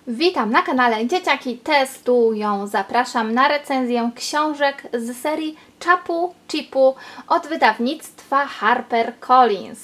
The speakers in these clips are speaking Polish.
Witam na kanale Dzieciaki Testują. Zapraszam na recenzję książek z serii Chapu Chipu od wydawnictwa HarperCollins.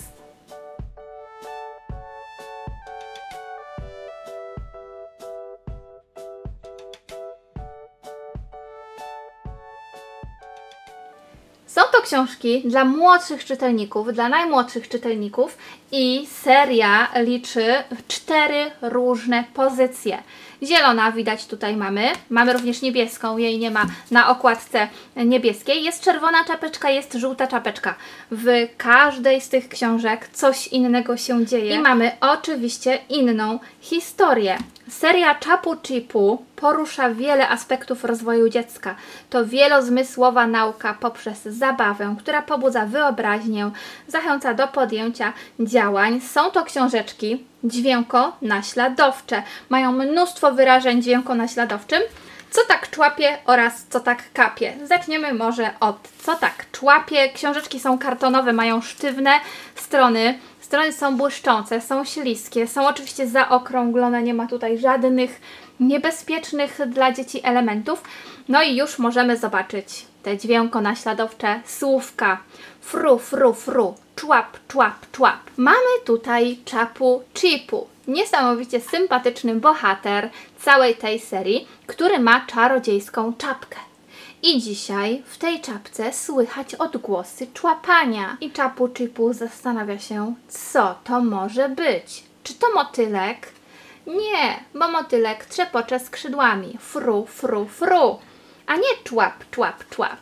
Są to książki dla młodszych czytelników, dla najmłodszych czytelników i seria liczy 4 różne pozycje. Zielona widać tutaj mamy również niebieską, jej nie ma na okładce niebieskiej. Jest czerwona czapeczka, jest żółta czapeczka. W każdej z tych książek coś innego się dzieje i mamy oczywiście inną historię. Seria Chapu Chipu porusza wiele aspektów rozwoju dziecka. To wielozmysłowa nauka poprzez zabawę, która pobudza wyobraźnię, zachęca do podjęcia działań. Są to książeczki dźwiękonaśladowcze. Mają mnóstwo wyrażeń dźwiękonaśladowczym. Co tak człapie oraz co tak kapie. Zaczniemy może od co tak człapie. Książeczki są kartonowe, mają sztywne strony. Strony są błyszczące, są śliskie, są oczywiście zaokrąglone, nie ma tutaj żadnych niebezpiecznych dla dzieci elementów. No i już możemy zobaczyć te dźwiękonaśladowcze słówka. Fru, fru, fru, człap, człap, człap. Mamy tutaj Chapu Chipu. Niesamowicie sympatyczny bohater całej tej serii, który ma czarodziejską czapkę. I dzisiaj w tej czapce słychać odgłosy człapania. I Chapu Chipu zastanawia się, co to może być. Czy to motylek? Nie, bo motylek trzepocze skrzydłami. Fru, fru, fru. A nie człap, człap, człap.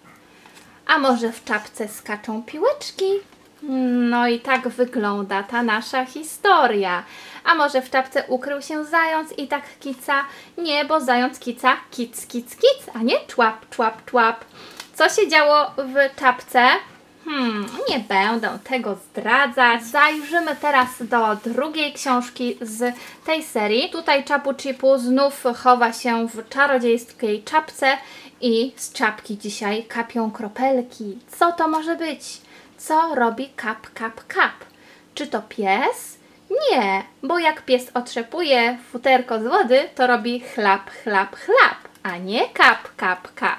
A może w czapce skaczą piłeczki? No i tak wygląda ta nasza historia. A może w czapce ukrył się zając i tak kica? Nie, bo zając kica kic, kic, kic, a nie człap, człap, człap. Co się działo w czapce? Nie będę tego zdradzać. Zajrzymy teraz do drugiej książki z tej serii. Tutaj Chapu Chipu znów chowa się w czarodziejskiej czapce i z czapki dzisiaj kapią kropelki. Co to może być? Co robi kap, kap, kap? Czy to pies? Nie, bo jak pies otrzepuje futerko z wody, to robi chlap, chlap, chlap, a nie kap, kap, kap.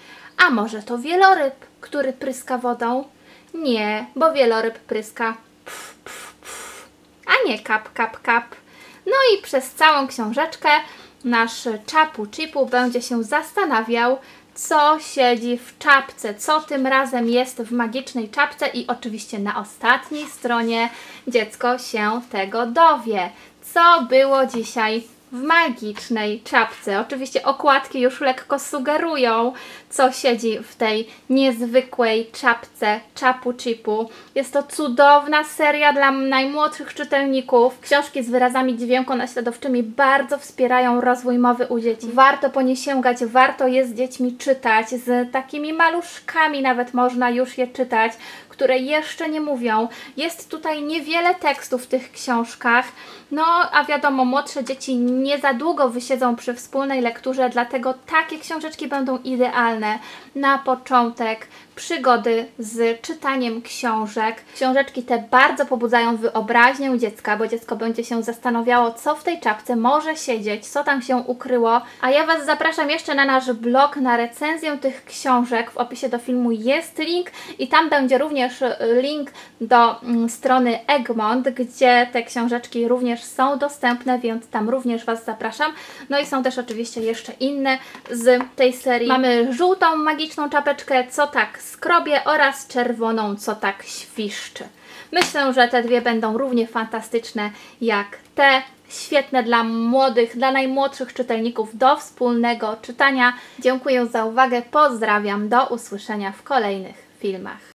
A może to wieloryb, który pryska wodą? Nie, bo wieloryb pryska pf, pf, pf, a nie kap, kap, kap. No i przez całą książeczkę nasz Chapu Chipu będzie się zastanawiał, co siedzi w czapce, co tym razem jest w magicznej czapce i oczywiście na ostatniej stronie dziecko się tego dowie. Co było dzisiaj w magicznej czapce? Oczywiście okładki już lekko sugerują, co siedzi w tej niezwykłej czapce Chapu Chipu. Jest to cudowna seria dla najmłodszych czytelników. Książki z wyrazami dźwiękonaśladowczymi bardzo wspierają rozwój mowy u dzieci. Warto po nie sięgać, warto je z dziećmi czytać, z takimi maluszkami nawet można już je czytać, które jeszcze nie mówią. Jest tutaj niewiele tekstu w tych książkach, no a wiadomo, młodsze dzieci nie za długo wysiedzą przy wspólnej lekturze, dlatego takie książeczki będą idealne na początek przygody z czytaniem książek. Książeczki te bardzo pobudzają wyobraźnię dziecka, bo dziecko będzie się zastanawiało, co w tej czapce może siedzieć, co tam się ukryło. A ja Was zapraszam jeszcze na nasz blog, na recenzję tych książek. W opisie do filmu jest link i tam będzie również link do strony Egmont, gdzie te książeczki również są dostępne, więc tam również Was zapraszam. No i są też oczywiście jeszcze inne z tej serii. Mamy żółtą magiczną czapeczkę, co tak skrobie, oraz czerwoną, co tak świszczy. Myślę, że te dwie będą równie fantastyczne jak te. Świetne dla młodych, dla najmłodszych czytelników do wspólnego czytania. Dziękuję za uwagę, pozdrawiam, do usłyszenia w kolejnych filmach.